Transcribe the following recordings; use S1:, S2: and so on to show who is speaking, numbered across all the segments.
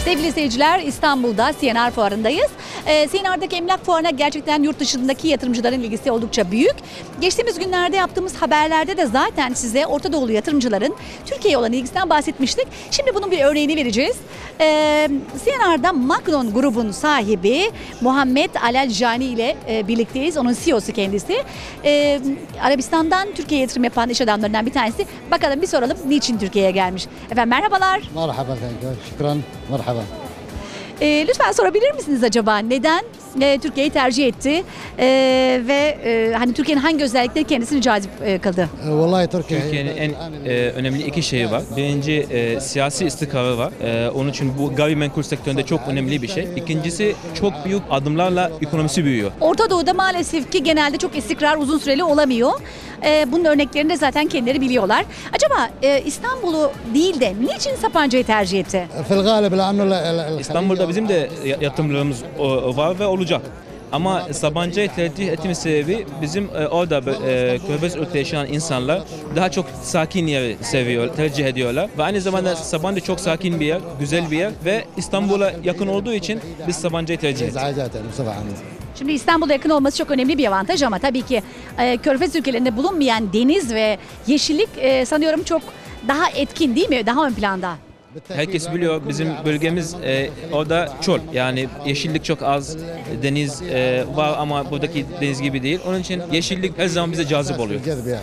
S1: Sevgili seyirciler, İstanbul'da CNR Fuarı'ndayız. CNR'daki emlak fuarına gerçekten yurt dışındaki yatırımcıların ilgisi oldukça büyük. Geçtiğimiz günlerde yaptığımız haberlerde de zaten size Orta Doğulu yatırımcıların Türkiye'ye olan ilgisinden bahsetmiştik. Şimdi bunun bir örneğini vereceğiz. CNR'da Magnon grubun sahibi Muhammed Alaljani ile birlikteyiz. Onun CEO'su kendisi. Arabistan'dan Türkiye'ye yatırım yapan iş adamlarından bir tanesi. Bakalım bir soralım niçin Türkiye'ye gelmiş. Efendim merhabalar.
S2: Merhaba, şükran, merhaba.
S1: Lütfen sorabilir misiniz acaba neden Türkiye'yi tercih etti ve hani Türkiye'nin hangi özellikleri kendisini cazip kıldı?
S2: Vallahi
S3: Türkiye'nin en önemli iki şeyi var. Birinci siyasi istikrarı var. Onun için bu gayrimenkul sektöründe çok önemli bir şey. İkincisi çok büyük adımlarla ekonomisi büyüyor.
S1: Orta Doğu'da maalesef ki genelde çok istikrar uzun süreli olamıyor. Bunun örneklerini de zaten kendileri biliyorlar. Acaba İstanbul'u değil de niçin Sapanca'yı tercih etti?
S3: İstanbul'da bizim de yatırımlarımız var ve olacak. Ama Sapanca'yı tercih ettiğimiz sebebi bizim orada Körfez ülkede yaşayan insanlar daha çok sakin yeri seviyor, tercih ediyorlar. Ve aynı zamanda Sapanca çok sakin bir yer, güzel bir yer ve İstanbul'a yakın olduğu için biz Sapanca'yı tercih ettik.
S1: Şimdi İstanbul'a yakın olması çok önemli bir avantaj ama tabii ki Körfez ülkelerinde bulunmayan deniz ve yeşillik sanıyorum çok daha etkin değil mi? Daha ön planda.
S3: Herkes biliyor bizim bölgemiz orada çöl, yani yeşillik çok az, deniz var ama buradaki deniz gibi değil. Onun için yeşillik her zaman bize cazip oluyor.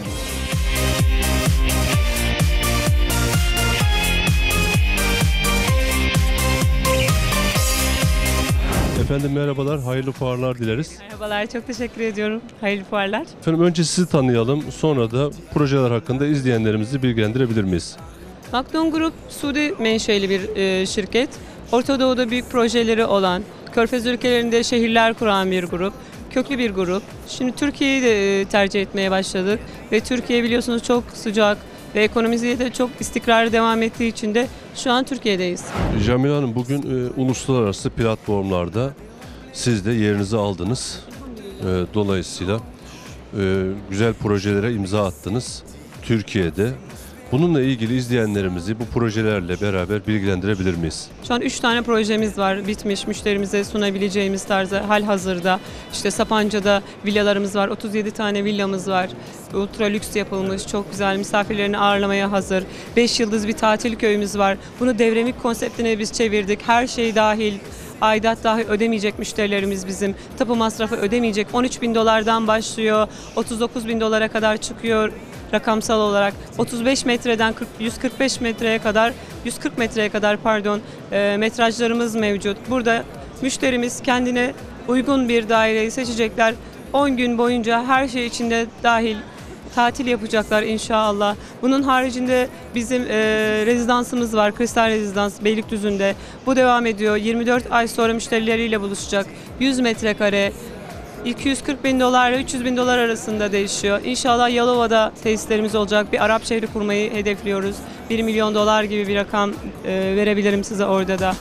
S4: Efendim merhabalar, hayırlı fuarlar dileriz.
S5: Merhabalar, çok teşekkür ediyorum. Hayırlı fuarlar.
S4: Efendim önce sizi tanıyalım, sonra da projeler hakkında izleyenlerimizi bilgilendirebilir miyiz?
S5: Magnon Grup, Suudi menşeli bir şirket. Orta Doğu'da büyük projeleri olan, Körfez ülkelerinde şehirler kuran bir grup, köklü bir grup. Şimdi Türkiye'yi de tercih etmeye başladık ve Türkiye biliyorsunuz çok sıcak ve ekonomisi de çok istikrarlı devam ettiği için de şu an Türkiye'deyiz.
S4: Jamile Hanım, bugün uluslararası platformlarda siz de yerinizi aldınız. Dolayısıyla güzel projelere imza attınız Türkiye'de. Bununla ilgili izleyenlerimizi bu projelerle beraber bilgilendirebilir miyiz?
S5: Şu an 3 tane projemiz var bitmiş, müşterimize sunabileceğimiz tarzda halihazırda. İşte Sapanca'da villalarımız var, 37 tane villamız var. Ultra lüks yapılmış, çok güzel, misafirlerini ağırlamaya hazır. 5 yıldız bir tatil köyümüz var. Bunu devremik konseptine biz çevirdik. Her şey dahil. Aidat dahi ödemeyecek müşterilerimiz bizim. Tapu masrafı ödemeyecek. 13.000 dolardan başlıyor. 39.000 dolara kadar çıkıyor rakamsal olarak. 35 metreden 145 metreye kadar, 140 metreye kadar metrajlarımız mevcut. Burada müşterimiz kendine uygun bir daireyi seçecekler. 10 gün boyunca her şey içinde dahil tatil yapacaklar inşallah. Bunun haricinde bizim rezidansımız var. Kristal Rezidans Beylikdüzü'nde. Bu devam ediyor. 24 ay sonra müşterileriyle buluşacak. 100 metrekare. 240.000 dolar ile 300.000 dolar arasında değişiyor. İnşallah Yalova'da tesislerimiz olacak. Bir Arap şehri kurmayı hedefliyoruz. 1 milyon dolar gibi bir rakam verebilirim size orada da.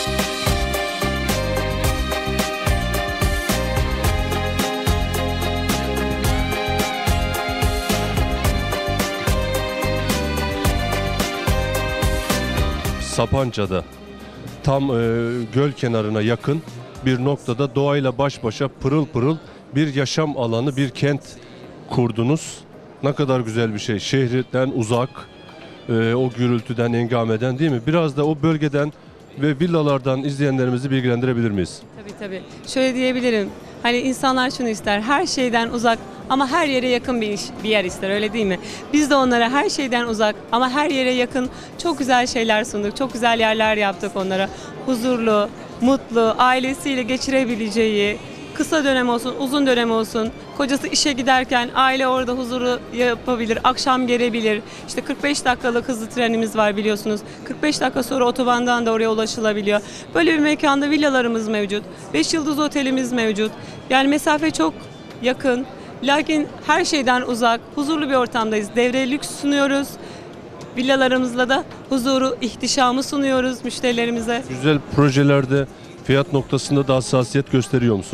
S4: Sapanca'da tam göl kenarına yakın bir noktada doğayla baş başa pırıl pırıl bir yaşam alanı, bir kent kurdunuz. Ne kadar güzel bir şey. Şehirden uzak, o gürültüden, engameden değil mi? Biraz da o bölgeden ve villalardan izleyenlerimizi bilgilendirebilir miyiz?
S5: Tabii. Şöyle diyebilirim. Hani insanlar şunu ister, her şeyden uzak ama her yere yakın bir yer ister, öyle değil mi? Biz de onlara her şeyden uzak ama her yere yakın çok güzel şeyler sunduk, çok güzel yerler yaptık onlara. Huzurlu, mutlu, ailesiyle geçirebileceği, kısa dönem olsun, uzun dönem olsun, kocası işe giderken aile orada huzuru yapabilir, akşam gelebilir. İşte 45 dakikalık hızlı trenimiz var biliyorsunuz. 45 dakika sonra otobandan da oraya ulaşılabiliyor. Böyle bir mekanda villalarımız mevcut. 5 yıldız otelimiz mevcut. Yani mesafe çok yakın. Lakin her şeyden uzak, huzurlu bir ortamdayız. Devre lüks sunuyoruz. Villalarımızla da huzuru, ihtişamı sunuyoruz müşterilerimize.
S4: Güzel projelerde fiyat noktasında da hassasiyet gösteriyor musunuz?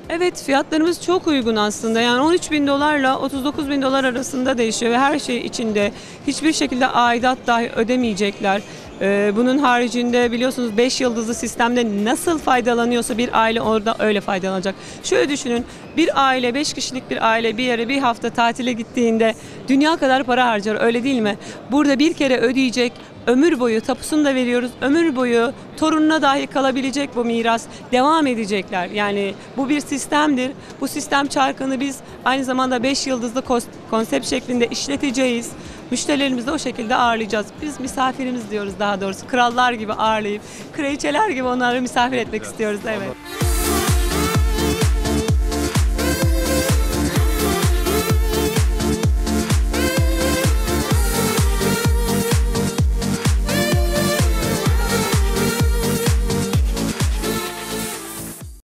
S5: Evet, fiyatlarımız çok uygun aslında. Yani 13 bin dolarla 39 bin dolar arasında değişiyor ve her şey içinde. Hiçbir şekilde aidat dahi ödemeyecekler. Bunun haricinde biliyorsunuz 5 yıldızlı sistemde nasıl faydalanıyorsa bir aile orada öyle faydalanacak. Şöyle düşünün, bir aile, 5 kişilik bir aile bir yere bir hafta tatile gittiğinde dünya kadar para harcar, öyle değil mi? Burada bir kere ödeyecek, ömür boyu tapusunu da veriyoruz, ömür boyu torununa dahi kalabilecek bu miras, devam edecekler. Yani bu bir sistemdir. Bu sistem çarkını biz aynı zamanda 5 yıldızlı konsept şeklinde işleteceğiz. Müşterilerimizi de o şekilde ağırlayacağız. Biz misafirimiz diyoruz daha doğrusu. Krallar gibi ağırlayıp, kraliçeler gibi onları misafir etmek istiyoruz. Evet.